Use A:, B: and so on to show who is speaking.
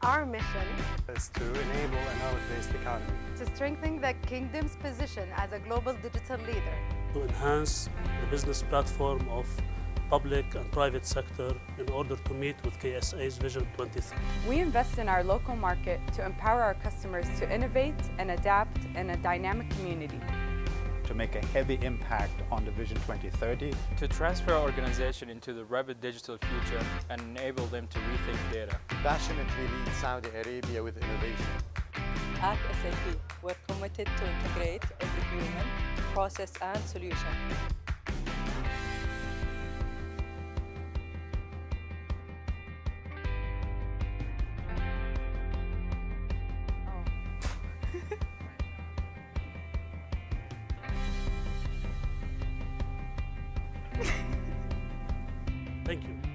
A: Our mission
B: is to enable a knowledge-based economy,
A: to strengthen the Kingdom's position as a global digital leader,
C: to enhance the business platform of public and private sector in order to meet with KSA's Vision 2030.
D: We invest in our local market to empower our customers to innovate and adapt in a dynamic community.
E: To make a heavy impact on the Vision 2030.
F: To transfer our organization into the rapid digital future and enable them to rethink data.
G: Passionately lead Saudi Arabia with innovation.
H: At SAP, we're committed to integrate every human, process and solution.
C: Thank you.